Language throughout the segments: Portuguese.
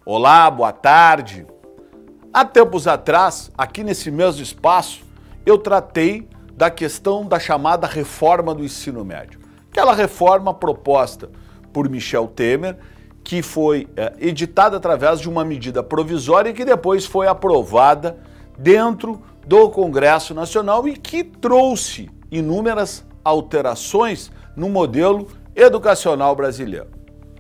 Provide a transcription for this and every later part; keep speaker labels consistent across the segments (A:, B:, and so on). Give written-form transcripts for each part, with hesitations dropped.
A: Olá, boa tarde. Há tempos atrás, aqui nesse mesmo espaço, eu tratei da questão da chamada reforma do ensino médio. Aquela reforma proposta por Michel Temer, que foi editada através de uma medida provisória e que depois foi aprovada dentro do Congresso Nacional e que trouxe inúmeras alterações no modelo educacional brasileiro.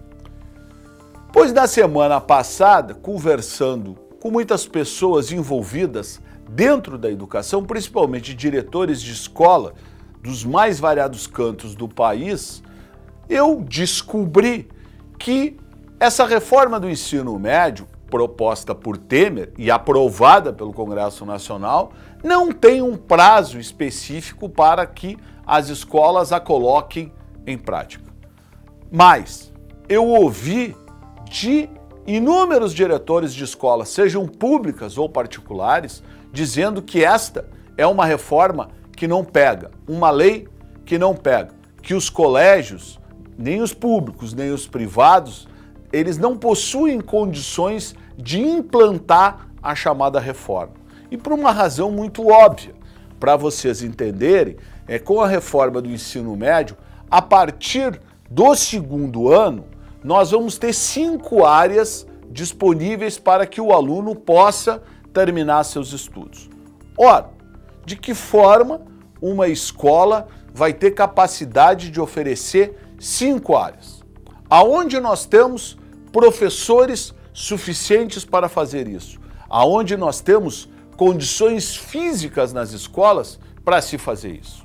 A: Pois na semana passada, conversando com muitas pessoas envolvidas dentro da educação, principalmente diretores de escola dos mais variados cantos do país, eu descobri que essa reforma do ensino médio, proposta por Temer e aprovada pelo Congresso Nacional, não tem um prazo específico para que as escolas a coloquem em prática. Mas eu ouvi de inúmeros diretores de escolas, sejam públicas ou particulares, dizendo que esta é uma reforma que não pega, uma lei que não pega, que os colégios, nem os públicos, nem os privados, eles não possuem condições de implantar a chamada reforma. E por uma razão muito óbvia, para vocês entenderem, com a reforma do ensino médio, a partir do segundo ano, nós vamos ter 5 áreas disponíveis para que o aluno possa terminar seus estudos. Ora, de que forma uma escola vai ter capacidade de oferecer 5 áreas? Aonde nós temos professores suficientes para fazer isso? Aonde nós temos condições físicas nas escolas para se fazer isso?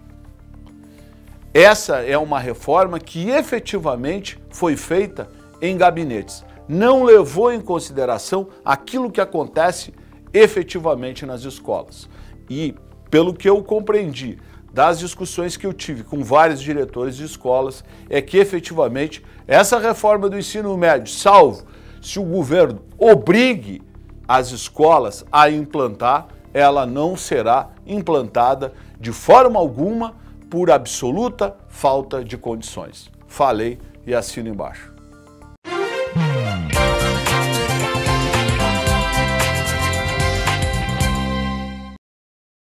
A: Essa é uma reforma que efetivamente foi feita em gabinetes. Não levou em consideração aquilo que acontece efetivamente nas escolas. E, pelo que eu compreendi das discussões que eu tive com vários diretores de escolas, é que efetivamente essa reforma do ensino médio, salvo se o governo obrigue as escolas a implantar, ela não será implantada de forma alguma por absoluta falta de condições. Falei e assino embaixo.